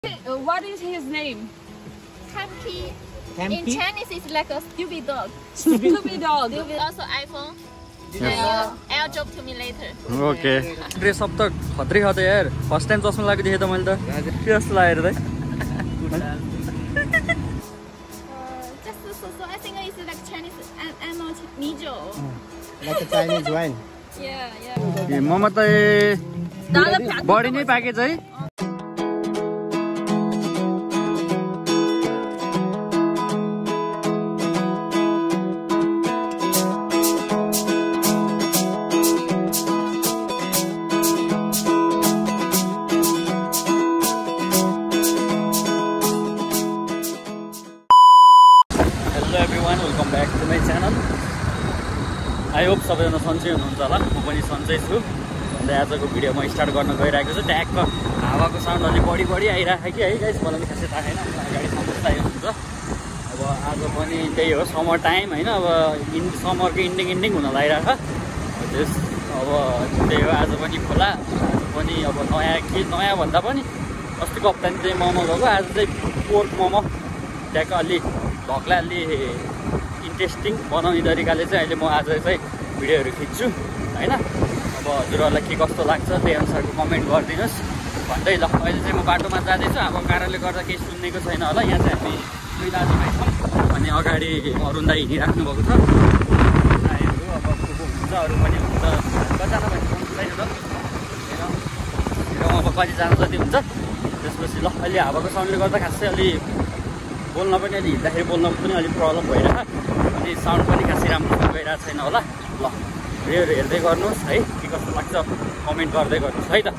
What is his name? Tamki. Tamki? In Chinese, it's like a stupid dog. Stupid dog. Stupid. Also iPhone. I'll drop to me later. Okay. Dress up त खतरै खतै यार. First time चस्मा लागेको देखेँ त मैले त. के जस्तो लाग्यो त? Just so I think it's like Chinese animal Nijo. Like a Chinese wine. Yeah. ममा त बढी नै प्याकेज है. Hello everyone, welcome back to my channel. I hope सबैजना सन्चै हुनुहुन्छ होला. म पनि सन्चै छु. अन्त आजको भिडियो म स्टार्ट गर्न गइरहेको छु. ट्याक्क हावाको साउन्ड अलि बढी आइरहेको कि है गाइस, मलाई पनि खासै थाहा छैन. अगाडि समस्या हुन्छ. अब आज पनि त्यही हो, समर टाइम हैन. अब समरको इन्डिङ हुन लागिरहेछ. अब त्यही हो, आज पनि खोला. आज पनि अब नयाँ भन्दा पनि अस्तिको हप्ता नि चाहिँ मोमो गएको. आज चाहिँ पोर्क मोमो ट्याक्क अलि भक्ला अलि इन्ट्रेस्टिङ बनाउने तरिकाले चाहिँ अहिले म आज चाहिँ भिडियोहरू खिच्छु हैन. अब हजुरहरूलाई के कस्तो लाग्छ त्यही अनुसारको कमेन्ट गरिदिनुहोस् भन्दै. ल अहिले चाहिँ म बाटोमा जाँदैछु. अब कारणले गर्दा केही सुन्नेको छैन होला. यहाँ चाहिँ हामी दुई दाजुभाइ छौँ. अनि अगाडि अरुण दाइ हिँडिराख्नु भएको छ. दाइहरू अब को हुन्छ, अरू पनि हुन्छ. कतिजना भने छैन त अब कतिजना जति हुन्छ. त्यसपछि ल अहिले हावाको साउन्डले गर्दा खासै अलि बोल्न पनि अलि हिँड्दाखेरि बोल्न पनि अलिक प्रब्लम भइरहेछ. अनि साउन्ड पनि खासै राम्रो गइरहेको छैन होला. ल भिडियोहरू हेर्दै गर्नुहोस् है, के कस्तो लाग्छ कमेन्ट गर्दै गर्नुहोस् है त.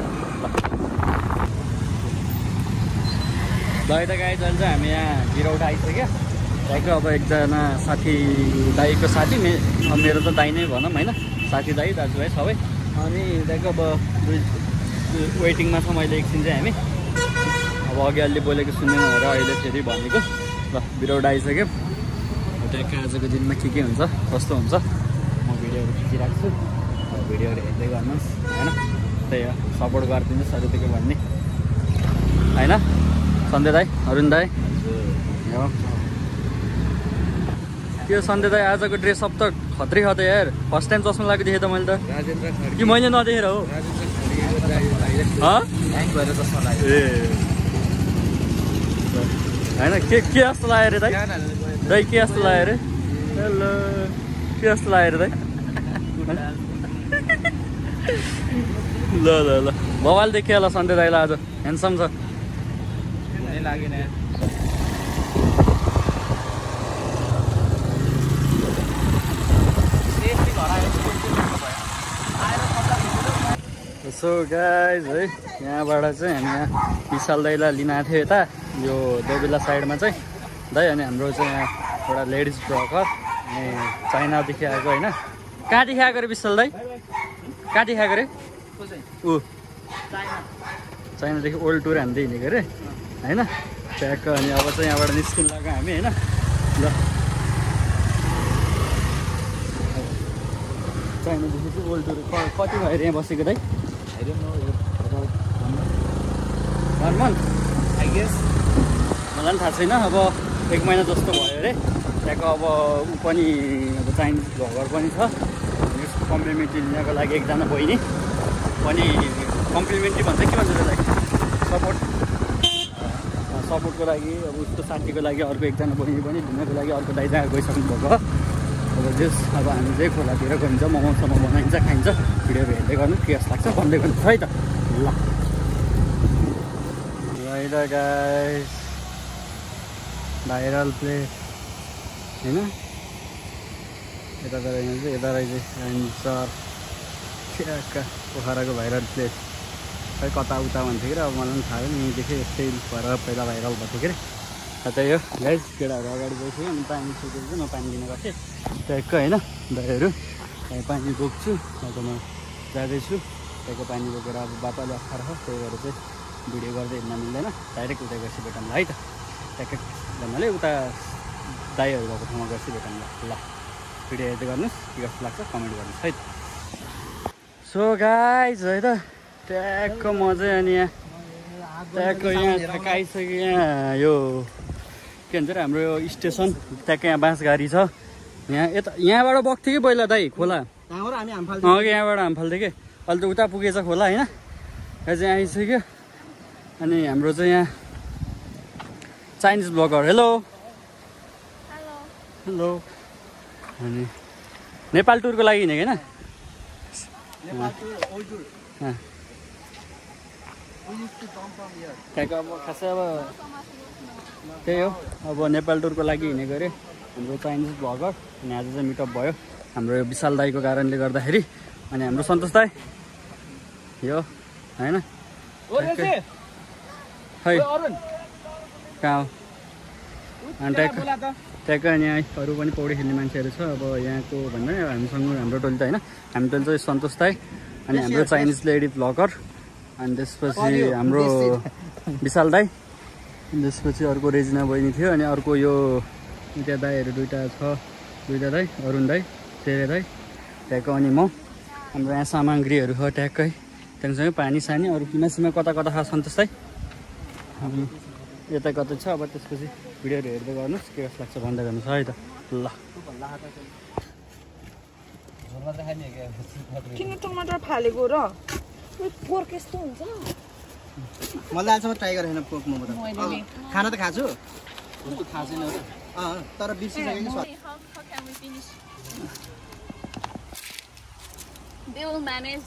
ल त गाइज अहिले चाहिँ हामी यहाँ बिरौटा आइसक्यो. दाइको अब एकजना साथी, दाइको साथी मेरो त दाइ नै भनौँ होइन, साथी दाइ दाजुभाइ सबै. अनि दाइको अब वेटिङमा छ. मैले एकछिन चाहिँ हामी अब अघि अलि बोलेको सुन्दैन भनेर अहिले फेरि भनेको. ल बिरौटा आइसक्यो. ट्याक्कै आजको दिनमा के हुन्छ कस्तो हुन्छ म भिडियोहरू खिचिरहेको छु. भिडियोहरू हेर्दै गर्नुहोस् होइन. त्यही हो, सपोर्ट गरिदिनुहोस् अरू त के भन्ने होइन. सन्जय दाई, अरुण दाई हो त्यो. सन्जय दाई आजको ड्रेसअप त खतरै खतै यार. फर्स्ट टाइम चस्मा लागेको देखेँ त मैले त. कि मैले नदेखेर हो? होइन के जस्तो लाग्यो अरे दाइ? दाइ के जस्तो लाग्यो अरे? हेलो, के जस्तो लाग्यो अरे दाइ? ल ल ल मोबाइल देखियो होला सन्जय दाइलाई. आज ह्यान्डसम छ. सो गाइज है, यहाँबाट चाहिँ हामी यहाँ विशाल दाइलाई लिन आएको थियो यता यो दोबिला साइडमा चाहिँ दाइ. अनि हाम्रो चाहिँ यहाँ एउटा लेडिज ब्रोकर अनि चाइनादेखि आएको होइन. कहाँदेखि आएको अरे विशाल दाइ? कहाँदेखि आएको अरे? ऊ चाइनादेखि ओल्ड टुर हान्दै हिँडेको अरे होइन. ट्याक्क अनि अब चाहिँ यहाँबाट निस्किनु लाग्यो हामी होइन. ल चाइनादेखि चाहिँ ओल्ड टुर कति भयो अरे यहाँ बसेको दाइ? 1 month आई गेस, मलाई पनि थाहा छैन. अब 1 महिना जस्तो भयो अरे. त्यहाँको अब ऊ पनि अब चाइनिज भ्लगर पनि छ. कम्प्लिमेन्ट्री लिनको लागि एकजना बहिनी पनि, कम्प्लिमेन्ट्री भन्छ के भन्छ त्यसलाई, सपोर्टको लागि. अब उसको साथीको लागि अर्को एकजना बहिनी पनि लिनको लागि अर्को दाइ जहाँ गइसक्नु भएको. अब जस अब हामी चाहिँ खोलातिर गइन्छ, मोमोसम्म बनाइन्छ, खाइन्छ. भिडियोहरू हेर्दै गर्नु के जस्तो लाग्छ भन्दै गर्नुहोस् है त. ल गाइस, भाइरल प्लेस होइन. यता रहेछ पोखराको भाइरल प्लेस. खै कता उता भन्थ्यो कि अब मलाई पनि थाहा छैन. यहीँदेखि यस्तै भएर पहिला भाइरल भएको के अरे. त्यही हो गाइस, केटाहरू अगाडि गइसक्यो. अनि पानी सुकेको चाहिँ म पानी लिन गएको थिएँ ट्याक्क होइन. दाइहरू त्यहाँ पानी बोक्छु. अन्त म जाँदैछु. त्यहाँको पानी बोकेर अब बापाले अप्ठ्यारो छ, त्यही भएर चाहिँ भिडियो गर्दै हिँड्न मिल्दैन. डाइरेक्ट उता गएपछि भेटौँला है त. ट्याक्क भन्नाले उता दाइहरू भएको ठाउँमा गएपछि भेटौँला. ल भिडियो हेर्दै गर्नुहोस्, के कस्तो लाग्छ कमेन्ट गर्नुहोस् है त. सो गाइज है त ट्याक्क म चाहिँ अनि यहाँ ट्याक्क यहाँ ठ्याक्क आइसक्यो यहाँ यो के भन्छ हाम्रो यो स्टेसन ट्याक्क यहाँ बाँसघारी छ यहाँ यहाँबाट बग्थ्यो कि पहिला दाइ खोला यहाँबाट हामी फाल्थ्यो कि अहिले त उता पुगेछ खोला होइन यहाँ चाहिँ आइसक्यो अनि हाम्रो चाहिँ यहाँ चाइनिज ब्लगर हेलो हेलो अनि नेपाल टुरको लागि हिँडेको होइन ठ्याक्क अब खासै अब त्यही हो अब नेपाल टुरको लागि हिँडेको अरे हाम्रो चाइनिज ब्लगर अनि आज चाहिँ मिटअप भयो हाम्रो यो विशाल दाईको कारणले गर्दाखेरि अनि हाम्रो सन्तोष दाई यो होइन खै कहाँ हो अनि ट्याक्क यहाँ अरू पनि पौडी खेल्ने मान्छेहरू छ अब यहाँको भन्दा हामीसँग हाम्रो टोली त होइन हामी टोली चाहिँ सन्तोष दाई अनि हाम्रो चाइनिज लेडी ब्लगर अनि त्यसपछि हाम्रो विशाल दाई त्यसपछि अर्को रेजिना बहिनी थियो अनि अर्को यो त्यहाँ दाईहरू दुईवटा दाई अरुण दाई तेरे दाई ट्याक्क अनि म हाम्रो यहाँ सामग्रीहरू छ ट्याक्कै त्यहाँसँगै पानी सानी अरू किमा सिमा कता कता छ सन्तोष दाई अनि यता कता छ अब त्यसपछि भिडियोहरू हेर्दै गर्नुहोस् के कस्तो लाग्छ भन्दै गर्नुहोस् है त ल किन टमाटर फालेको र पोर्क यस्तो हुन्छ मैले अहिलेसम्म ट्राई गरेन पोर्क मोमो त खाना त खान्छु थाहा छैन तर बिर्सिसकेँ कि How can we finish? They will manage.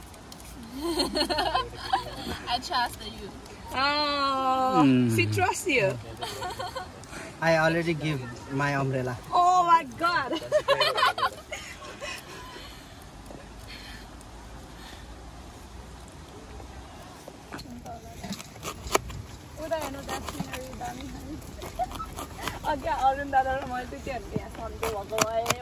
I trust you. She trusts you. I already give my umbrella. Oh my god. अघि अरुण दादा र मैले चाहिँ त्यहाँ सन्चो भएको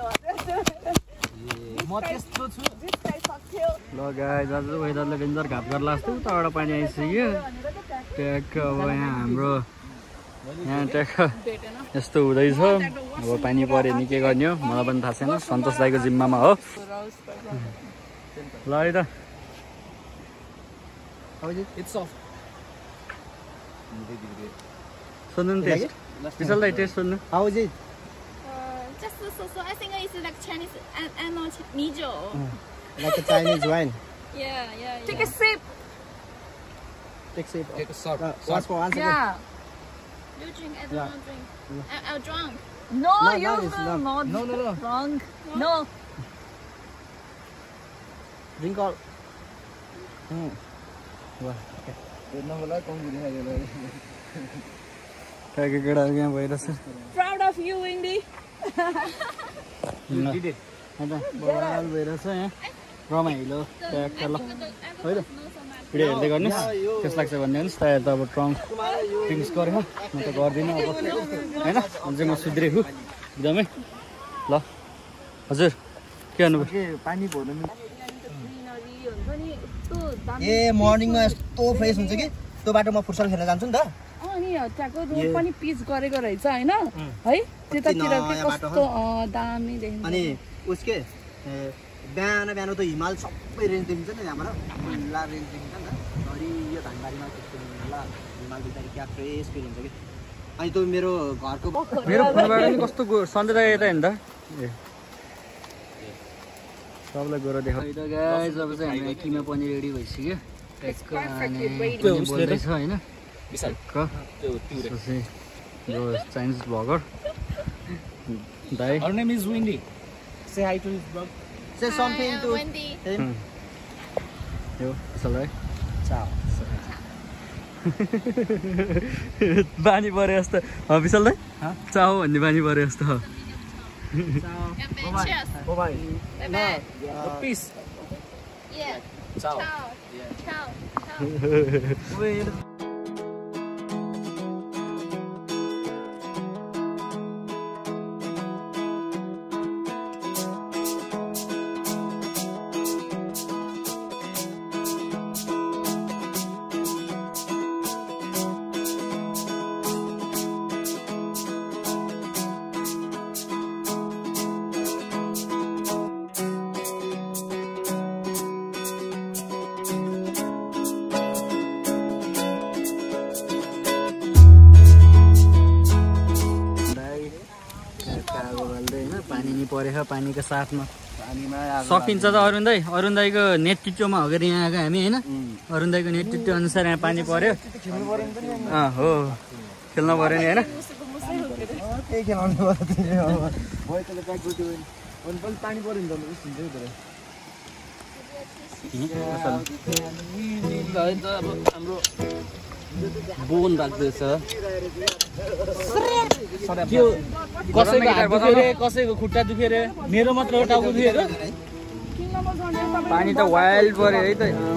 ल गाइस आज वेदरले डेन्जर घात गर्ला जस्तो उताबाट पानी आइसक्यो ट्याक्क अब यहाँ हाम्रो यहाँ ट्याक्क यस्तो हुँदैछ अब पानी पऱ्यो नि के गर्ने हो मलाई पनि थाहा छैन सन्तोष दाईको जिम्मामा हो ल है त सुन्नु नि टेस्ट विशाल दाई टेस्ट सुन्नु How is it? Just so. I think it's like Chinese and not mijo. Like a Chinese wine. Yeah. Take a sip. Take a sip. Take a shot. Once for once again. Yeah. You drink, I don't want to drink. I'm drunk. No, No, you it's will not. not. No. Wrong. No. Drink all. Wow. ट्याक्क केटाहरू यहाँ भइरहेछ Proud of you, Indy. बवाल भइरहेछ यहाँ रमाइलो ट्याक्क ल है त भिडियो हेर्दै गर्नुहोस् कस्तो लाग्छ भनिदिनुहोस् तयार त अब ट्रङ्क ड्रिङ्क्स गरेन म त गर्दिनँ अब होइन अझै म सुध्रेको एकदमै ल हजुर के गर्नुभयो पानी भर्नु ग्रिनरी हुन्छ नि यस्तो दामी ए मर्निङमा यस्तो फ्रेस हुन्छ कि त्यो बाटो म फुटसल खेल्न जान्छु नि त अनि ट्याक्क रोड पनि पिच गरेको रहेछ होइन है त्यतातिर के कस्तो दामी देखिन्छ अनि उसके बिहान त हिमाल सबै रेन्ज देखिन्छ नि त्यहाँबाट खुल्ला रेन्ज देखिन्छ नि त हरियो धानबारीमा त्यस्तो खुल्ला हिमाल देख्दाखेरि क्या फ्रेस फिल हुन्छ कि अनि त्यो मेरो घरको मेरो फोनबाट नि कस्तो सन्चै दाइ यता हेर्नु त ए सबलाई गएर देखाउ त गाइस अब चाहिँ हाम्रो किमा पनि रेडी भइसक्यो ट्याक्क बोल्दैछ होइन ट्याक्क यो चाइनिज ब्लगर दाइ Her name is Windy. Say hi to his blog. Say something to Wendy. him. यो असल है Ciao. बानी परे जस्तो विशाल दाइ चाहो भन्ने बानी परे जस्तो Adventures. Bye-bye. Bye-bye. Peace. Yeah. Ciao. Ciao. Wait. परेछ पानीको साथमा पानीमा सकिन्छ त अरुण दाईको नेतृत्वमा हो गएर यहाँ आएको हामी होइन अरुण दाईको नेतृत्व अनुसार यहाँ पानी पर्यो हो खेल्न पर्यो नि होइन केही खेलाउनु पर्यो पानी पर्यो नि त हाम्रो बोन राख्दैछ कसैको खुट्टा दुख्यो रे मेरो मात्र एउटा दुख्यो रे पानी त वाइल्ड पर्यो है त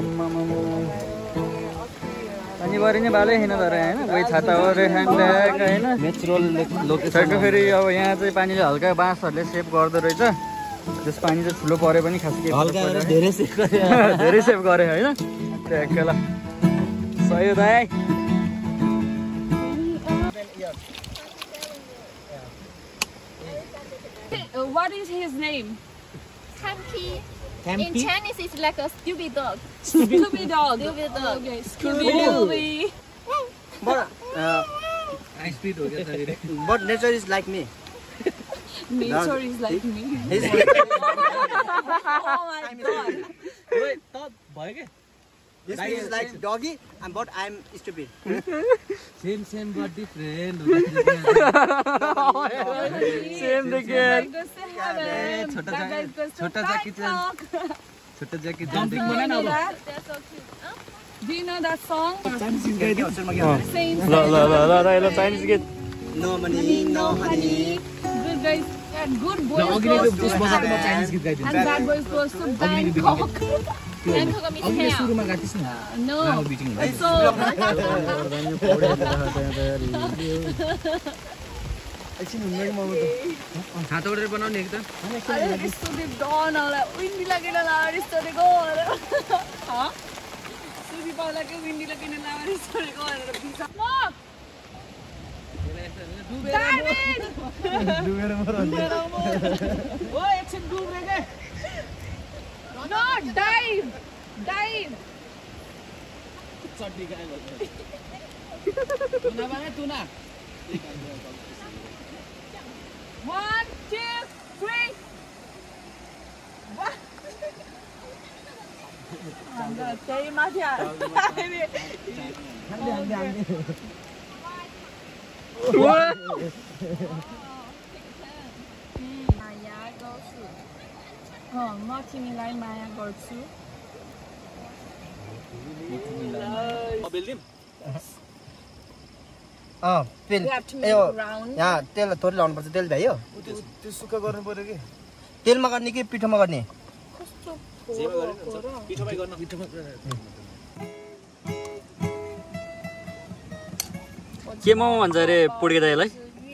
पानी पऱ्यो नि भालै छैन तर होइन कोही छाता ओरे होइन नेचुरल लोकेसन फेरि अब यहाँ चाहिँ पानीले हल्का बाँसहरूले सेभ गर्दो रहेछ त्यस पानी चाहिँ ठुलो परे पनि खास के धेरै सेभ गरे धेरै सेभ गरे होइन त्यो एकखेला सही हो दाइ What is his name? Tamki. In Chinese, it's like a stupid dog. Scooby dog. Stupid dog. Okay, Scooby Dooby. But nature is like me. Nature is like me. He's Oh my god. ओइ त भयो के This is like doggy, but I'm stupid. Same but different same देखिए छोटा jacket jumping बनाएन अब They're so cute. Huh? Do you know that song? Same. ल Chinese गीत No money, no honey. Good guys. And good boys अघि goes त्यो to बजाएको म heaven. Chinese गीत गाइदिन्छु And bad boys goes to Bangkok. Bangkok means अघि hell. सुरुमा गाइदिस् न No. बिटिङ So, छाता उडेर बनाउने एक त अरे यस्तो दे डन होला विन्डी लागेन ला यस्तो देखो ह सुबी पाउला के विन्डी लागेन ला यस्तो देखो भनेर बिसा म डुबेर ओ एकछिन डुब्रे के नो डाइभ चड्डी गाए तुना भने तुना 1 2 3 अन्त त्यही माथि माया गर्छु म तिमीलाई माया गर्छु बेल्दिम तेल We have to make round. यहाँ तेल थोरै लाउनु पर्छ तेल भ्यायो त्यो सुक्खा गर्नु पर्यो कि तेलमा गर्ने कि पिठोमा गर्ने कस्तो पिठोमै गर्न पिठोमा के मोमो भन्छ अरे पुड्के दाइलाई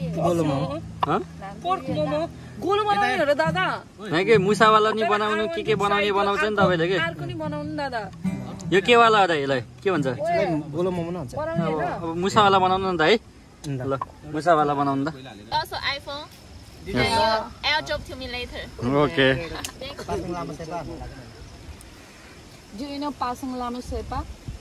पोर्क मोमो गोलो बनाउने हो र दादा होइन कि मुसावाला नि बनाउनु के बनाउने बनाउँछ नि तपाईँले कि अर्को नि बनाउनु दादा यो के वाला हो त यसलाई के भन्छ गोलो मोमो न हुन्छ बनाउने हो र अब मुसावाला बनाउनु नि त है ल मुसावाला बनाउनु त Also iPhone. I'll drop to me later. Okay Do you know Pasang Lama Sepa?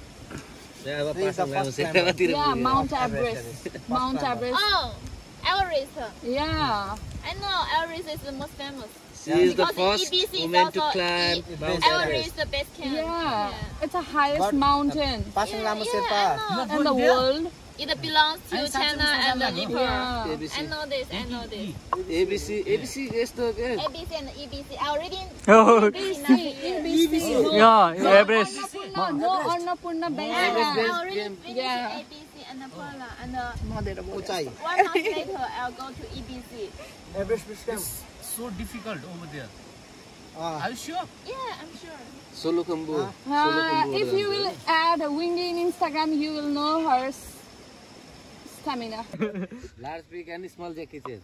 Yeah, Mount Everest. Mount Everest. Oh, Everest. Yeah. I know Everest is the most famous. She is the Because first EBC is woman to also climb Mount Everest is the best camp. Yeah. It's the highest mountain Pasang Lhamu Sherpa I know. in the world. It belongs to China and the Nepal. Yeah. I know this. I know this. ABC यस्तो के ABC and EBC. I already EBC. यहाँ Everest No, Annapurna I Bank. already finished Yeah. ABC and Nepal. And उचाइ 1 month later, I'll go to EBC. Everest base camp so difficult over there. Are you sure? Yeah, I'm sure. Solukhumbu. If you will add a Windy in Instagram, you will know her stamina. Large big and small jacket.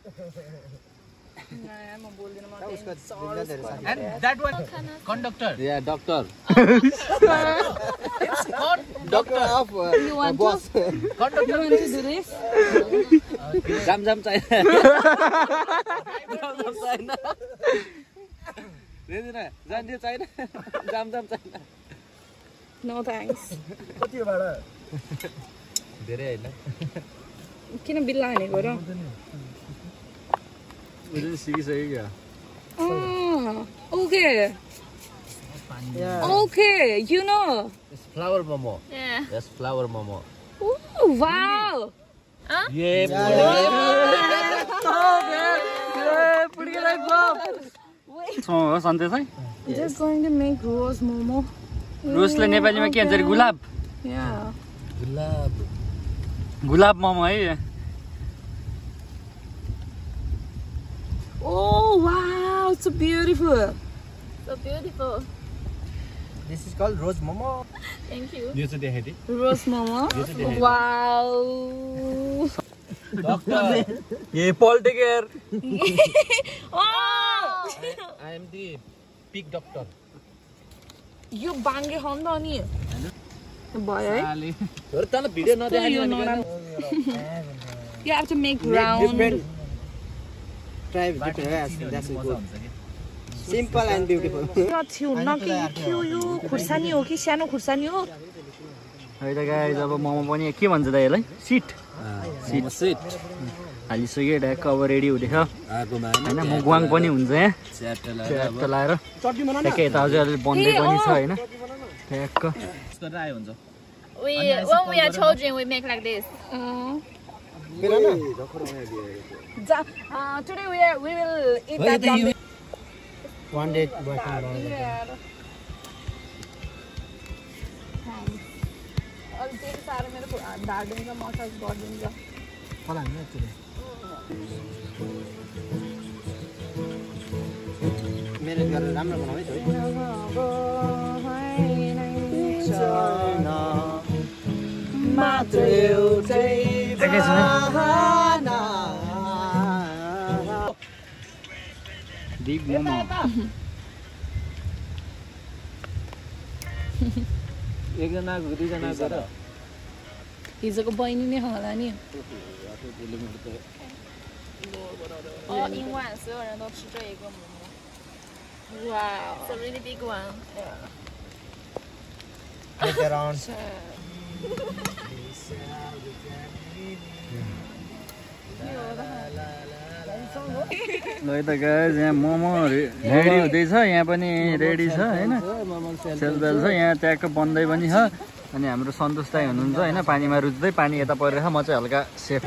And that one conductor. Yeah, doctor. It's called doctor of You want boss to? You want to do this? Jam China. Jam China. China. Jam China. No thanks. कति हो भाडा धेरै हैन किन बिल्ला हानेको र सिकिसक्यो क्या Okay. Yeah. Okay, you know. It's flower momo. Yeah. That's flower momo. Ooh, wow. Yeah. सन्देश है Just going to make rose momo. रोजलाई नेपालीमा के भन्छ गुलाब Yeah. गुलाब मोमो है Oh, wow. It's so beautiful. So beautiful. This is called rose momo. Thank you. You should have it. Rose momo. Wow. Doctor, ये political Oh. I am the pig doctor. You bang it on the boy, eh? You have to make round. Different. Try different. Yes, that's good. Simple and beautiful. खुर्सानी हो कि सानो खुर्सानी हो है त guys अब मोमो पनि के भन्छ त यसलाई सिट Sit. हालिसक्यो ढ्याक्क अब रेडी हुँदैछ होइन मुगवाङ पनि हुन्छ यहाँ च्याट लाएर ठ्याक्कै यता अझै अलिक बन्दै पनि छ होइन ठ्याक्क When we are children, we make like this. Today we will eat that. One day, boyfriend. त्यति साह्रो मेरो ढाडिन्छ मसाज गरिदिन्छ मेहनत गरेर राम्रो बनाउने बिग मोमो एकजनाको दुईजनाको र हिजोको बहिनी नै होला नि All in one, 所有人都吃这一个馍馍。Wow, it's a really big one. Look around. ल त गाइस यहाँ मोमो रेडी हुँदैछ यहाँ पनि रेडी छ होइन सेलबेल छ यहाँ ट्याक्क बन्दै पनि छ अनि हाम्रो सन्तोष दाइ हुनुहुन्छ होइन पानीमा रुच्दै पानी यता परिरहेछ म चाहिँ हल्का सेफ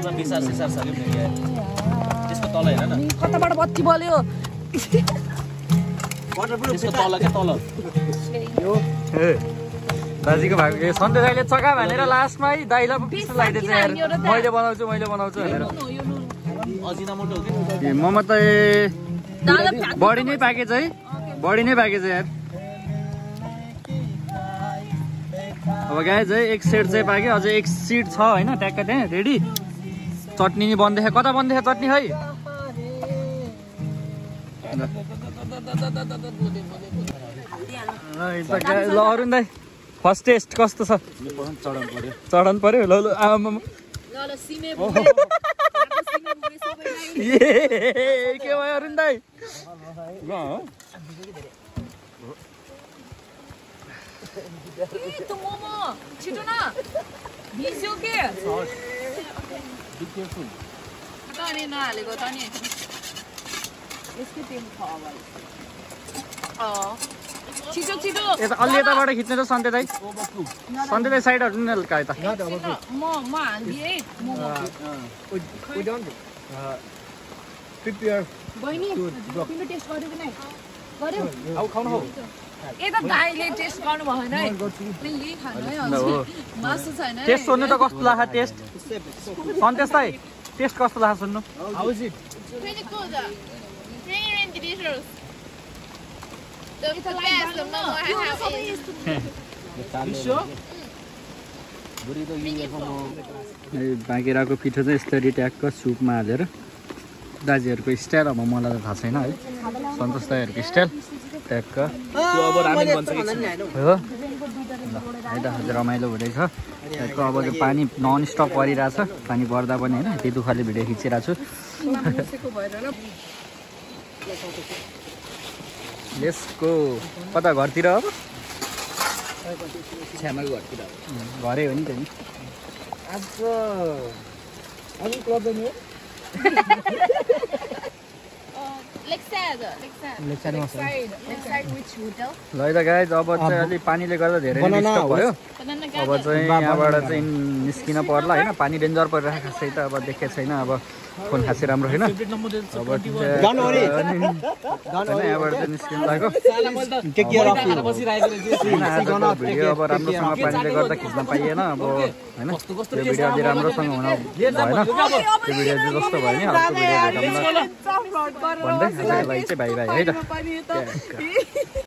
त्यसको तल हेर न कताबाट बत्ती बल्यो त्यसको तल के तल दाजुको भएको सन्तोष दाइले चका भनेर लास्टमा है दाइलाई पिस लगाइदिएछ यार मैले बनाउँछु भनेर अजिनामोटो हो कि मोमो त बढी नै प्याकेज है बढी नै प्याकेज यार अब गाइज है एक सेट चाहिँ पाक्यो अझै एक सिट छ होइन ट्याक्क त्यहाँ रेडी चटनी नि बन्दैछ कता बन्दैछ चटनी है ल अरुण दाइ फर्स्ट टेस्ट कस्तो छ चढाउनु पर्यो ल आमा के भयो अरुण दाइ ल त्यो मोमो छिटो न भिज्यो के अनि नहालेको त नि यसको तेल खावा छिटो छिटो अलि यताबाट खिच्ने त सन्ते दाइ साइड हट्नु न हल्का यता म हाल्दिएँ है मोमो Prepare. बहिनी तिमीले टेस्ट गर्यो कि नै गर्यो आउ खाउनु हो यता दाइले टेस्ट गर्नु भएन है यही खानु है मासु छैन है टेस्ट सोध्नु त कस्तो लाग्छ टेस्ट सन्तेश दाइ टेस्ट कस्तो लाग्छ सुन्नु How is it? Really good. Really, really delicious. The best momo I have is. बाँकेराको पिठो चाहिँ यसरी ट्याक्क सुपमा हालेर दाजुहरूको स्टाइल अब मलाई त थाहा छैन है सन्तोष दाइहरूको स्टाइल ट्याक्क हो है त अझ रमाइलो हुँदैछ ट्याक्क अब त्यो पानी नन स्टप परिरहेछ पानी पर्दा पनि होइन त्यही दुःखले भिडियो खिचिरहेको छु यसको कता घरतिर अब छ्यामाको घरतिर घरै हो नि त नि आज club Lakeside. Lakeside which hotel? ल है त गाइज अब चाहिँ अलि पानीले गर्दा धेरै नै डिस्टर्ब भयो Banana अब चाहिँ यहाँबाट चाहिँ निस्किन पर्ला होइन पानी डेन्जर परिरहेको छ त अब देखेको छैन अब फोन खासै राम्रो होइन अब यहाँबाट चाहिँ निस्किनु लाग्यो आजको भिडियो अब राम्रोसँग पानीले गर्दा खिच्न पाइएन अब होइन त्यो भिडियो अलि राम्रोसँग हुन भएन त्यो भिडियो चाहिँ जस्तो भयो नि अर्को भिडियो भेटौँला भन्दै आजको लागि चाहिँ भाइ भाइ है त